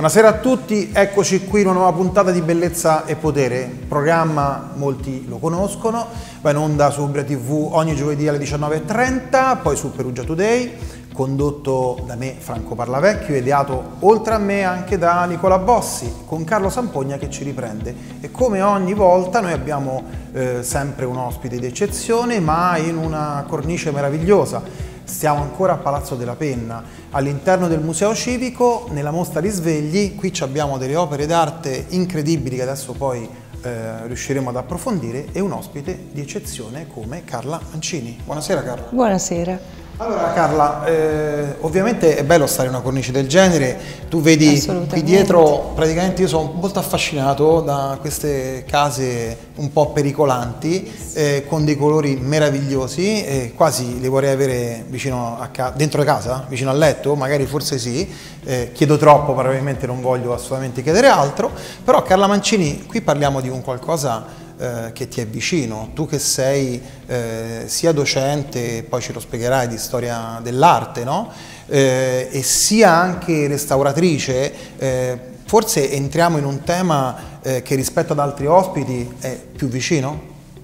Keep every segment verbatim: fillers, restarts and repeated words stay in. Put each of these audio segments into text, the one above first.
Buonasera a tutti, eccoci qui in una nuova puntata di Bellezza e Potere, programma molti lo conoscono, va in onda su Umbria tivù ogni giovedì alle diciannove e trenta, poi su Perugia Today, condotto da me Franco Parlavecchio, ideato oltre a me anche da Nicola Bossi, con Carlo Sampogna che ci riprende. E come ogni volta noi abbiamo eh, sempre un ospite d'eccezione, ma in una cornice meravigliosa. Stiamo ancora a Palazzo della Penna, all'interno del Museo Civico, nella mostra Risvegli. Qui abbiamo delle opere d'arte incredibili che adesso poi eh, riusciremo ad approfondire, e un ospite di eccezione come Carla Mancini. Buonasera Carla. Buonasera. Allora Carla, eh, ovviamente è bello stare in una cornice del genere, tu vedi qui dietro, praticamente io sono molto affascinato da queste case un po' pericolanti, eh, con dei colori meravigliosi, eh, quasi li vorrei avere vicino a casa, dentro casa, vicino al letto, magari forse sì, eh, chiedo troppo, probabilmente non voglio assolutamente chiedere altro, però Carla Mancini, qui parliamo di un qualcosa Eh, che ti è vicino, tu che sei eh, sia docente, poi ce lo spiegherai, di storia dell'arte, no? Eh, e sia anche restauratrice, eh, forse entriamo in un tema eh, che rispetto ad altri ospiti è più vicino?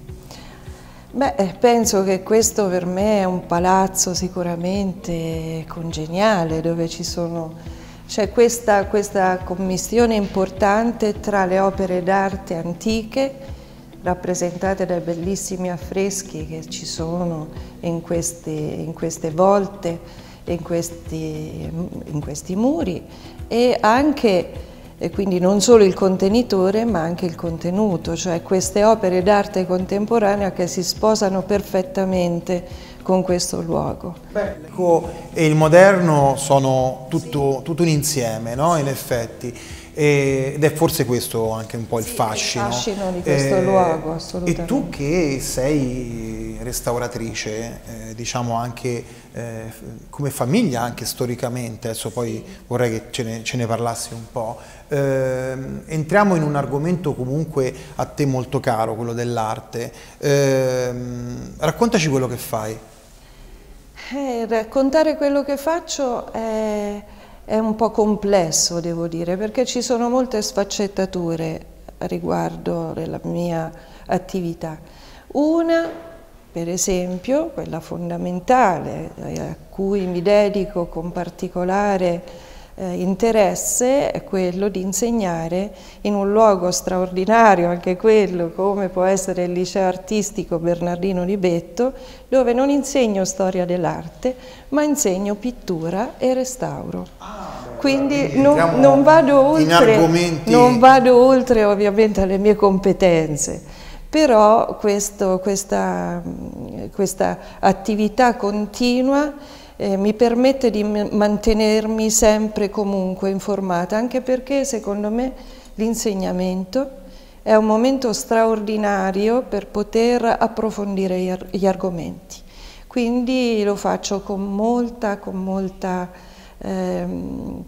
Beh, penso che questo per me è un palazzo sicuramente congeniale, dove ci sono, c'è questa, questa commistione importante tra le opere d'arte antiche, rappresentate dai bellissimi affreschi che ci sono in queste, in queste volte, in questi, in questi muri, e anche, e quindi non solo il contenitore ma anche il contenuto, cioè queste opere d'arte contemporanea che si sposano perfettamente con questo luogo. Beh, l'eco e il moderno sono tutto, tutto un insieme, no? In effetti. Ed è forse questo anche un po' il fascino. Il fascino di questo eh, luogo, assolutamente. E tu che sei restauratrice, eh, diciamo anche eh, come famiglia, anche storicamente, adesso poi vorrei che ce ne, ce ne parlassi un po', eh, entriamo in un argomento comunque a te molto caro, quello dell'arte. Eh, raccontaci quello che fai. Eh, raccontare quello che faccio è... È un po' complesso, devo dire, perché ci sono molte sfaccettature riguardo la mia attività. Una, per esempio, quella fondamentale, a cui mi dedico con particolare eh, interesse, è quello di insegnare in un luogo straordinario, anche quello, come può essere il Liceo Artistico Bernardino di Betto, dove non insegno storia dell'arte, ma insegno pittura e restauro. Ah, quindi quindi non, non, vado oltre, argomenti... non vado oltre ovviamente alle mie competenze, però questo, questa, questa attività continua eh, mi permette di mantenermi sempre comunque informata, anche perché secondo me l'insegnamento è un momento straordinario per poter approfondire gli, ar gli argomenti. Quindi lo faccio con molta, con molta, ehm,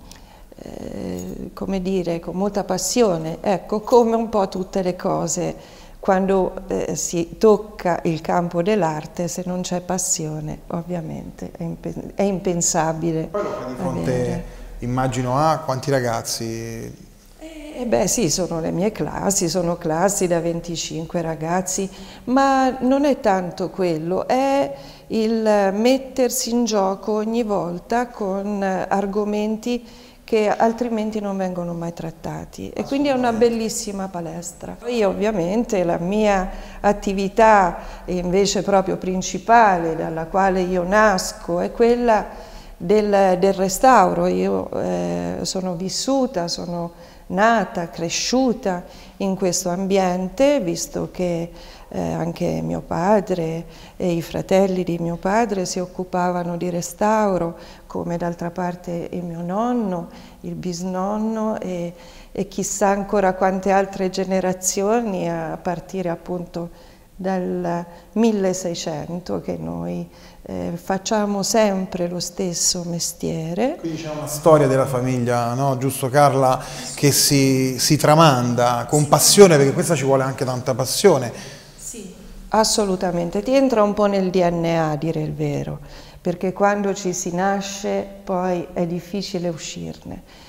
eh, come dire, con molta passione, ecco, come un po' tutte le cose. Quando eh, si tocca il campo dell'arte, se non c'è passione, ovviamente è, impen è impensabile. Poi lo fai di fronte, immagino, a quanti ragazzi? Eh beh sì, sono le mie classi, sono classi da venticinque ragazzi, ma non è tanto quello, è il mettersi in gioco ogni volta con argomenti che altrimenti non vengono mai trattati, e quindi è una bellissima palestra. Io ovviamente la mia attività invece proprio principale, dalla quale io nasco, è quella del, del restauro. Io eh, sono vissuta, sono nata, cresciuta in questo ambiente, visto che eh, anche mio padre e i fratelli di mio padre si occupavano di restauro, come d'altra parte il mio nonno, il bisnonno e, e chissà ancora quante altre generazioni, a partire appunto dal milleseicento, che noi eh, facciamo sempre lo stesso mestiere. Quindi c'è una storia della famiglia, no? Giusto Carla, che si, si tramanda con passione, perché questa ci vuole anche tanta passione. Sì, assolutamente, ti entra un po' nel D N A, a dire il vero, perché quando ci si nasce poi è difficile uscirne.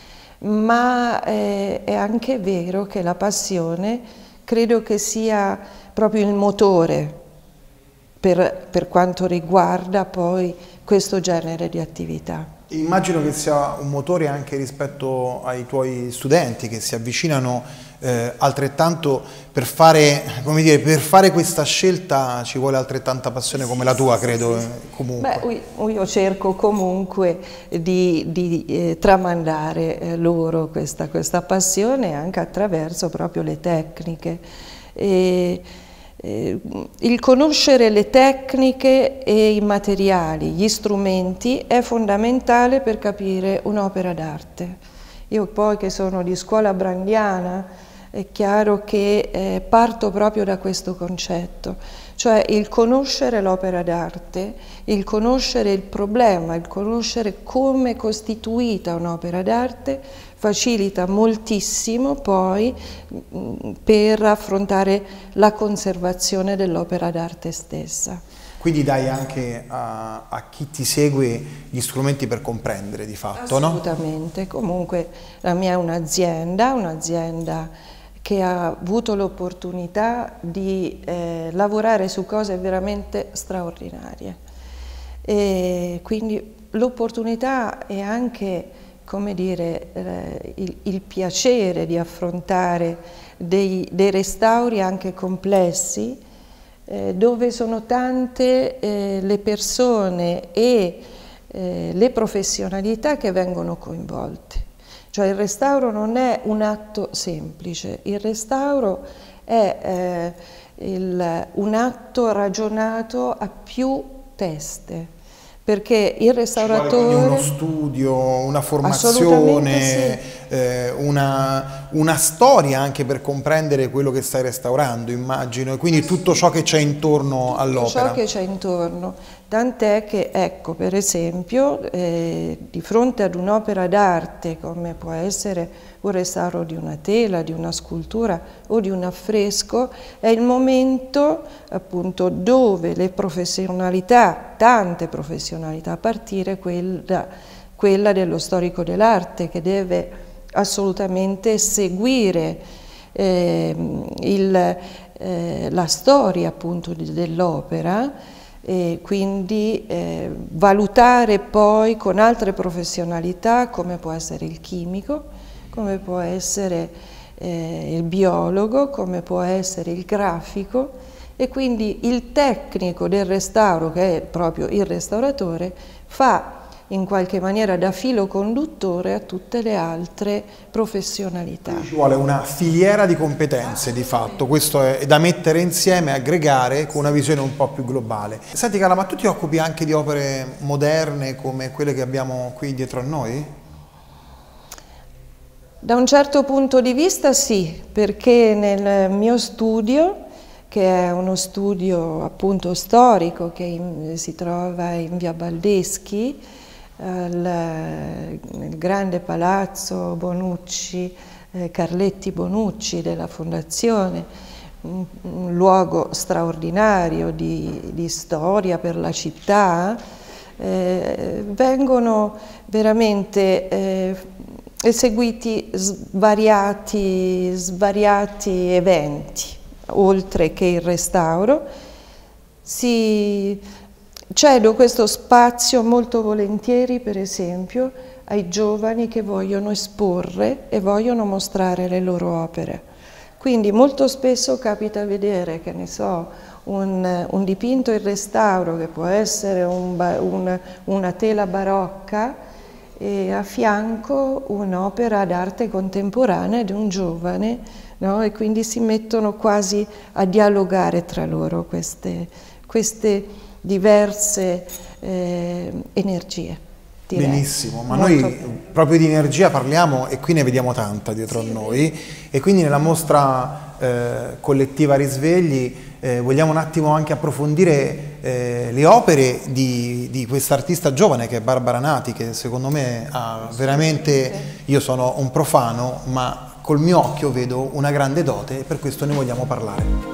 ma eh, è anche vero che la passione credo che sia proprio il motore per, per quanto riguarda poi questo genere di attività. Immagino che sia un motore anche rispetto ai tuoi studenti che si avvicinano eh, altrettanto per fare, come dire, per fare questa scelta ci vuole altrettanta passione come la tua, credo. Sì, sì. Comunque. Beh, io cerco comunque di, di eh, tramandare eh, loro questa, questa passione anche attraverso proprio le tecniche. E, il conoscere le tecniche e i materiali, gli strumenti è fondamentale per capire un'opera d'arte. Io poi che sono di scuola brandiana è chiaro che eh, parto proprio da questo concetto, cioè il conoscere l'opera d'arte, il conoscere il problema, il conoscere come è costituita un'opera d'arte facilita moltissimo poi per affrontare la conservazione dell'opera d'arte stessa. Quindi dai anche a, a chi ti segue gli strumenti per comprendere di fatto, no? Assolutamente, comunque la mia è un'azienda, un'azienda che ha avuto l'opportunità di eh, lavorare su cose veramente straordinarie. E quindi l'opportunità è anche, come dire, eh, il, il piacere di affrontare dei, dei restauri anche complessi, eh, dove sono tante eh, le persone e eh, le professionalità che vengono coinvolte. Cioè il restauro non è un atto semplice, il restauro è eh, il, un atto ragionato a più teste. Perché il restauratore... Ci vuole uno studio, una formazione, sì. eh, una, una storia anche per comprendere quello che stai restaurando, immagino, e quindi tutto ciò che c'è intorno all'opera. Tutto ciò che c'è intorno, tant'è che, ecco, per esempio, eh, di fronte ad un'opera d'arte come può essere un restauro di una tela, di una scultura o di un affresco, è il momento appunto dove le professionalità, tante professionalità, a partire quella, quella dello storico dell'arte che deve assolutamente seguire eh, il, eh, la storia appunto dell'opera e quindi eh, valutare poi con altre professionalità come può essere il chimico, come può essere eh, il biologo, come può essere il grafico, e quindi il tecnico del restauro, che è proprio il restauratore, fa in qualche maniera da filo conduttore a tutte le altre professionalità. Ci vuole una filiera di competenze di fatto, questo è da mettere insieme, aggregare con una visione un po' più globale. Senti Carla, ma tu ti occupi anche di opere moderne come quelle che abbiamo qui dietro a noi? Da un certo punto di vista sì, perché nel mio studio, che è uno studio appunto storico che in, si trova in via Baldeschi, al, nel grande palazzo Bonucci, eh, Carletti Bonucci della Fondazione, un, un luogo straordinario di, di storia per la città, eh, vengono veramente eh, eseguiti svariati, svariati eventi, oltre che il restauro. Si cedo questo spazio molto volentieri, per esempio, ai giovani che vogliono esporre e vogliono mostrare le loro opere. Quindi molto spesso capita vedere, che ne so, un, un dipinto in restauro che può essere un, un, una tela barocca e a fianco un'opera d'arte contemporanea di un giovane, no? E quindi si mettono quasi a dialogare tra loro queste, queste diverse eh, energie. Direi. Benissimo, ma Molto noi bene. Proprio di energia parliamo e qui ne vediamo tanta dietro sì, a noi e quindi nella mostra eh, collettiva Risvegli eh, vogliamo un attimo anche approfondire eh, le opere di, di quest'artista giovane che è Barbara Nati, che secondo me ha veramente, io sono un profano ma col mio occhio vedo una grande dote e per questo ne vogliamo parlare.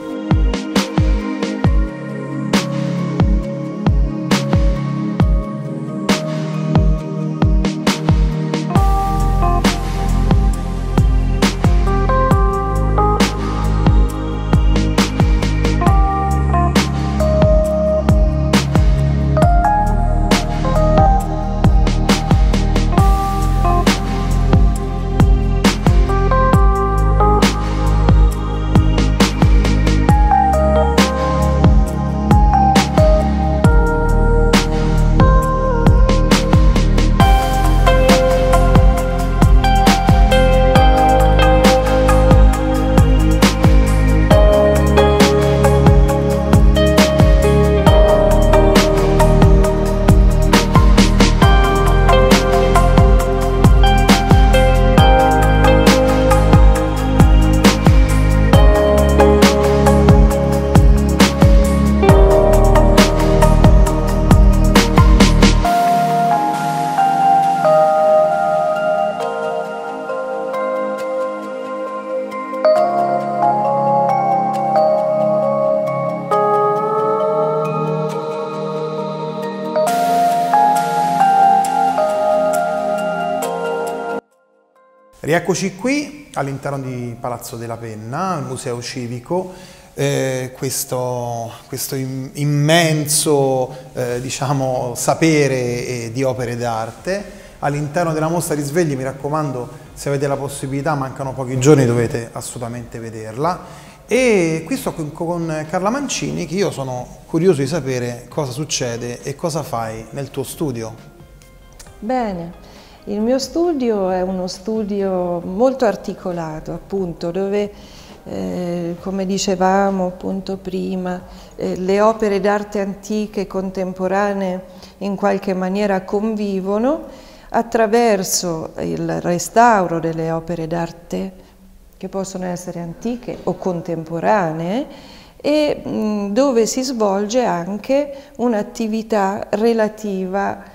Rieccoci qui all'interno di Palazzo della Penna, il Museo Civico, eh, questo, questo immenso eh, diciamo, sapere eh, di opere d'arte. All'interno della mostra Risvegli, mi raccomando, se avete la possibilità, mancano pochi giorni, dovete assolutamente vederla. E qui sto con, con Carla Mancini, che io sono curioso di sapere cosa succede e cosa fai nel tuo studio. Bene. Il mio studio è uno studio molto articolato, appunto, dove, eh, come dicevamo appunto prima, eh, le opere d'arte antiche e contemporanee in qualche maniera convivono attraverso il restauro delle opere d'arte che possono essere antiche o contemporanee e mh, dove si svolge anche un'attività relativa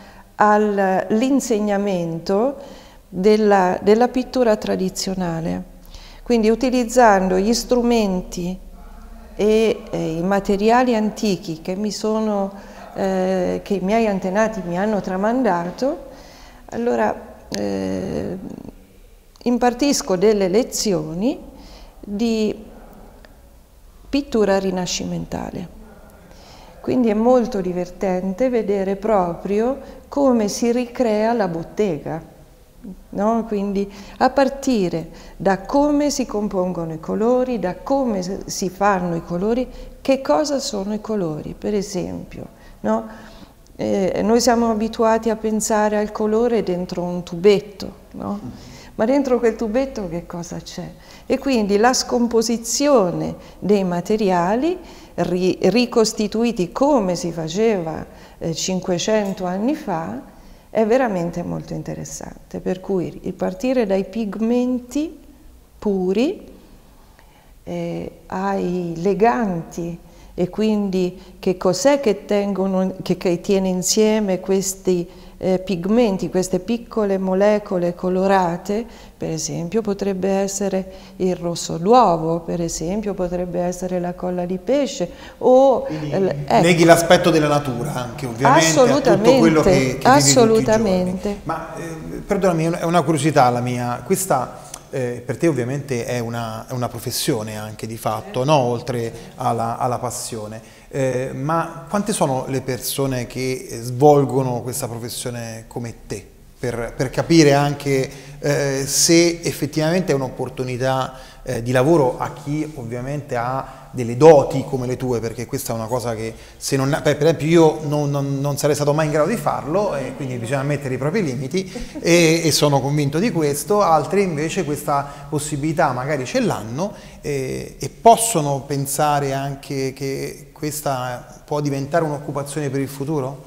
all'insegnamento della, della pittura tradizionale, quindi utilizzando gli strumenti e eh, i materiali antichi che, mi sono, eh, che i miei antenati mi hanno tramandato. Allora eh, impartisco delle lezioni di pittura rinascimentale. Quindi è molto divertente vedere proprio come si ricrea la bottega, no? Quindi a partire da come si compongono i colori, da come si fanno i colori, che cosa sono i colori, per esempio. No? Eh, noi siamo abituati a pensare al colore dentro un tubetto, no? Ma dentro quel tubetto che cosa c'è? E quindi la scomposizione dei materiali ri ricostituiti come si faceva eh, cinquecento anni fa è veramente molto interessante, per cui il partire dai pigmenti puri eh, ai leganti e quindi che cos'è che, tengono, che, che tiene insieme questi eh, pigmenti, queste piccole molecole colorate, per esempio potrebbe essere il rosso d'uovo, per esempio potrebbe essere la colla di pesce o ecco. Neghi l'aspetto della natura anche ovviamente, assolutamente, a tutto quello che, che assolutamente. Ma eh, perdonami, è una curiosità la mia, questa eh, per te ovviamente è una, è una professione anche di fatto, no? Oltre alla, alla passione. Eh, ma quante sono le persone che svolgono questa professione come te? Per, per capire anche eh, se effettivamente è un'opportunità eh, di lavoro a chi ovviamente ha delle doti come le tue, perché questa è una cosa che se non, per esempio io non, non, non sarei stato mai in grado di farlo e quindi bisogna mettere i propri limiti e, e sono convinto di questo. Altri invece questa possibilità magari ce l'hanno e, e possono pensare anche che questa può diventare un'occupazione per il futuro?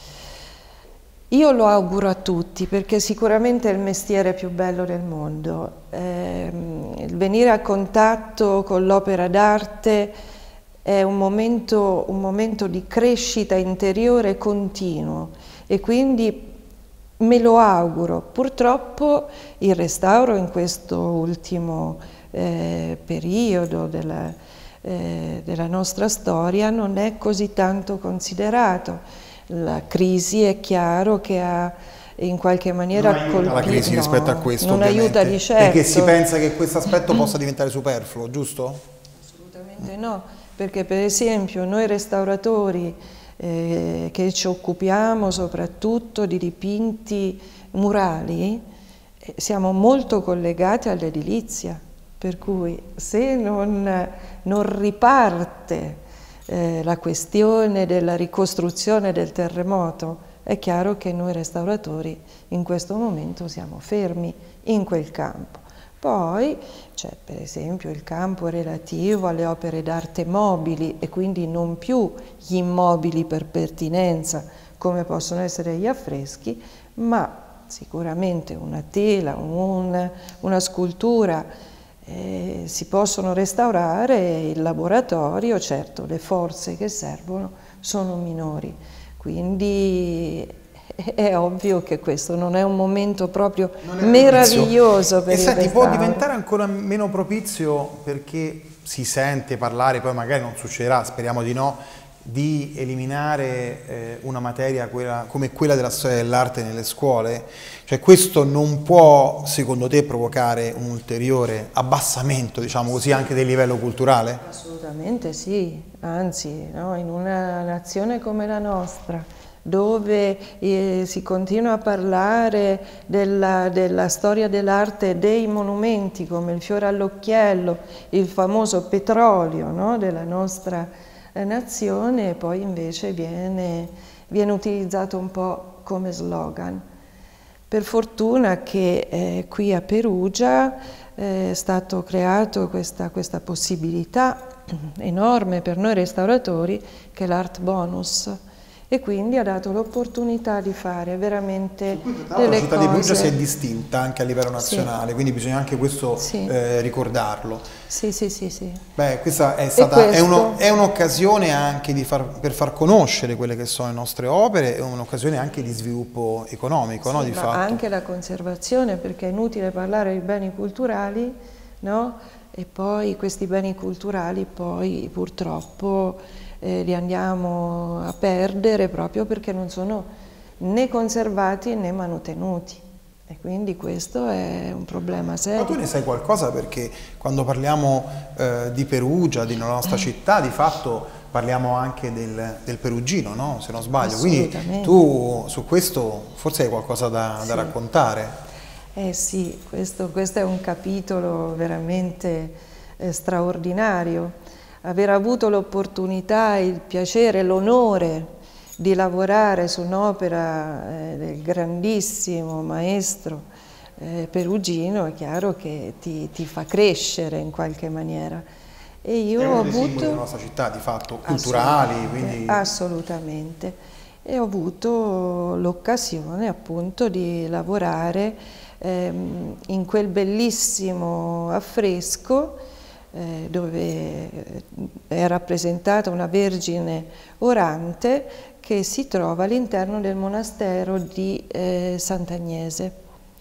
Io lo auguro a tutti perché sicuramente è il mestiere più bello del mondo. Eh, il venire a contatto con l'opera d'arte è un momento, un momento di crescita interiore continuo e quindi me lo auguro. Purtroppo il restauro in questo ultimo eh, periodo della, eh, della nostra storia non è così tanto considerato. La crisi è chiaro che ha in qualche maniera colpito. Non aiuta la crisi no, rispetto a questo, non ovviamente, aiuta di certo. Perché si pensa che questo aspetto possa diventare superfluo, giusto? Assolutamente no, perché per esempio noi restauratori eh, che ci occupiamo soprattutto di dipinti murali eh, siamo molto collegati all'edilizia, per cui se non, non riparte Eh, la questione della ricostruzione del terremoto, è chiaro che noi restauratori in questo momento siamo fermi in quel campo. Poi c'è per esempio il campo relativo alle opere d'arte mobili e quindi non più gli immobili per pertinenza come possono essere gli affreschi, ma sicuramente una tela, un, una scultura Eh, si possono restaurare, il laboratorio, certo le forze che servono sono minori, quindi è ovvio che questo non è un momento proprio meraviglioso per il restauro. E senti, può diventare ancora meno propizio perché si sente parlare, poi magari non succederà, speriamo di no, di eliminare eh, una materia quella, come quella della storia dell'arte nelle scuole? Cioè questo non può, secondo te, provocare un ulteriore abbassamento, diciamo così, anche del livello culturale? Assolutamente sì, anzi, no, in una nazione come la nostra, dove eh, si continua a parlare della, della storia dell'arte, dei monumenti come il fiore all'occhiello, il famoso petrolio, no, della nostra eh, nazione, e poi invece viene, viene utilizzato un po' come slogan. Per fortuna che eh, qui a Perugia eh, è stato creato questa, questa possibilità enorme per noi restauratori, che è l'Art Bonus, e quindi ha dato l'opportunità di fare veramente delle cose. La città di Perugia si è distinta anche a livello nazionale, sì, quindi bisogna anche questo sì. eh, ricordarlo. Sì, sì, sì, sì. Beh, questa è stata è uno, è un'occasione anche di far, per far conoscere quelle che sono le nostre opere, è un'occasione anche di sviluppo economico, sì, no, di ma fatto. Anche la conservazione, perché è inutile parlare di beni culturali, no? E poi questi beni culturali poi purtroppo eh, li andiamo a perdere proprio perché non sono né conservati né manutenuti. E quindi questo è un problema serio. Ma tu ne sai qualcosa, perché quando parliamo eh, di Perugia, di nostra città, di fatto parliamo anche del, del perugino, no? Se non sbaglio. Quindi tu su questo forse hai qualcosa da, sì. da raccontare. Eh sì, questo, questo è un capitolo veramente eh, straordinario. Aver avuto l'opportunità, il piacere, l'onore di lavorare su un'opera eh, del grandissimo maestro eh, perugino, è chiaro che ti, ti fa crescere in qualche maniera. E io è uno ho dei avuto simboli della nostra città, di fatto, culturali. Assolutamente, quindi... assolutamente. E ho avuto l'occasione appunto di lavorare ehm, in quel bellissimo affresco eh, dove è rappresentata una Vergine orante che si trova all'interno del monastero di eh, Sant'Agnese,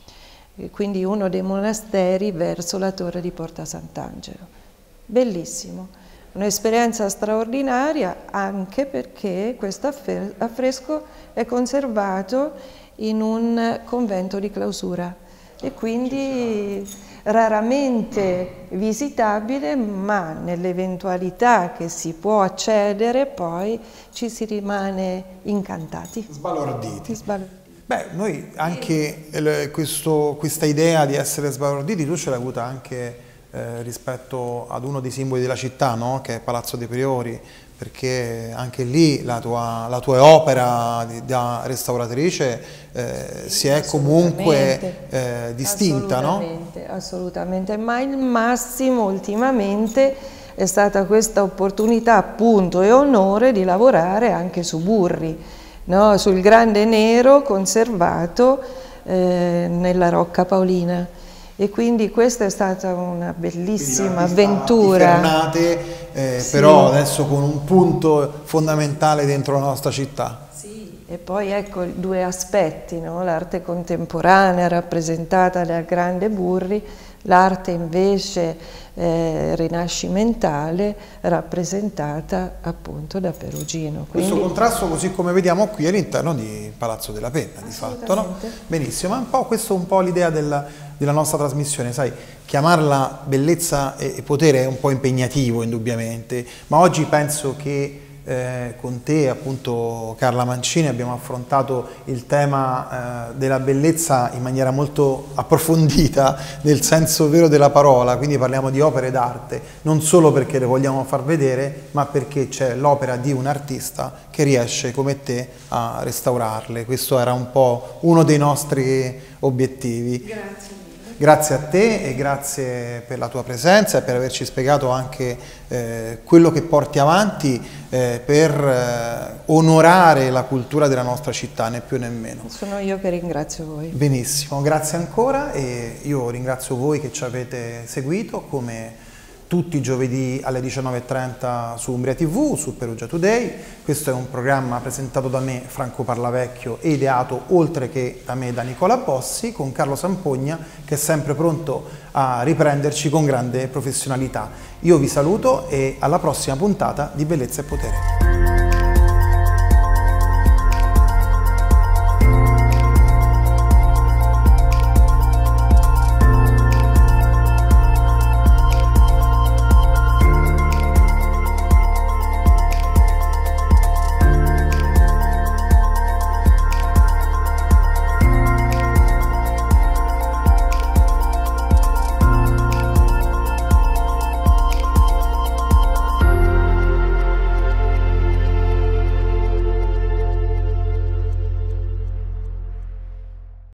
quindi uno dei monasteri verso la torre di Porta Sant'Angelo. Bellissimo, un'esperienza straordinaria, anche perché questo affresco è conservato in un convento di clausura e quindi raramente visitabile, ma nell'eventualità che si può accedere poi ci si rimane incantati. Sbalorditi. Sbalorditi. Beh, noi anche eh, questo, questa idea di essere sbalorditi tu ce l'hai avuta anche eh, rispetto ad uno dei simboli della città, no? Che è Palazzo dei Priori, perché anche lì la tua, la tua opera di, da restauratrice eh, sì, si è comunque eh, distinta, assolutamente, no? Assolutamente, ma il massimo ultimamente è stata questa opportunità appunto e onore di lavorare anche su Burri, no? Sul grande nero conservato eh, nella Rocca Paolina. E quindi questa è stata una bellissima avventura. Fernate, eh, sì. Però adesso con un punto fondamentale dentro la nostra città. Sì. E poi ecco due aspetti, no? L'arte contemporanea rappresentata dal grande Burri, l'arte invece eh, rinascimentale rappresentata appunto da Perugino. Quindi... Questo contrasto, così come vediamo qui all'interno di Palazzo della Penna, di fatto, no? Benissimo, ma un po' questo è un po' l'idea della della nostra trasmissione, sai, chiamarla bellezza e potere è un po' impegnativo indubbiamente, ma oggi penso che eh, con te, appunto Carla Mancini, abbiamo affrontato il tema eh, della bellezza in maniera molto approfondita, nel senso vero della parola, quindi parliamo di opere d'arte, non solo perché le vogliamo far vedere, ma perché c'è l'opera di un artista che riesce come te a restaurarle. Questo era un po' uno dei nostri obiettivi. Grazie. Grazie a te e grazie per la tua presenza e per averci spiegato anche eh, quello che porti avanti eh, per eh, onorare la cultura della nostra città, né più né meno. Sono io che ringrazio voi. Benissimo, grazie ancora e io ringrazio voi che ci avete seguito come tutti i giovedì alle diciannove e trenta su Umbria tivù, su Perugia Today. Questo è un programma presentato da me, Franco Parlavecchio, e ideato oltre che da me da Nicola Bossi, con Carlo Sampogna che è sempre pronto a riprenderci con grande professionalità. Io vi saluto e alla prossima puntata di Bellezza e Potere.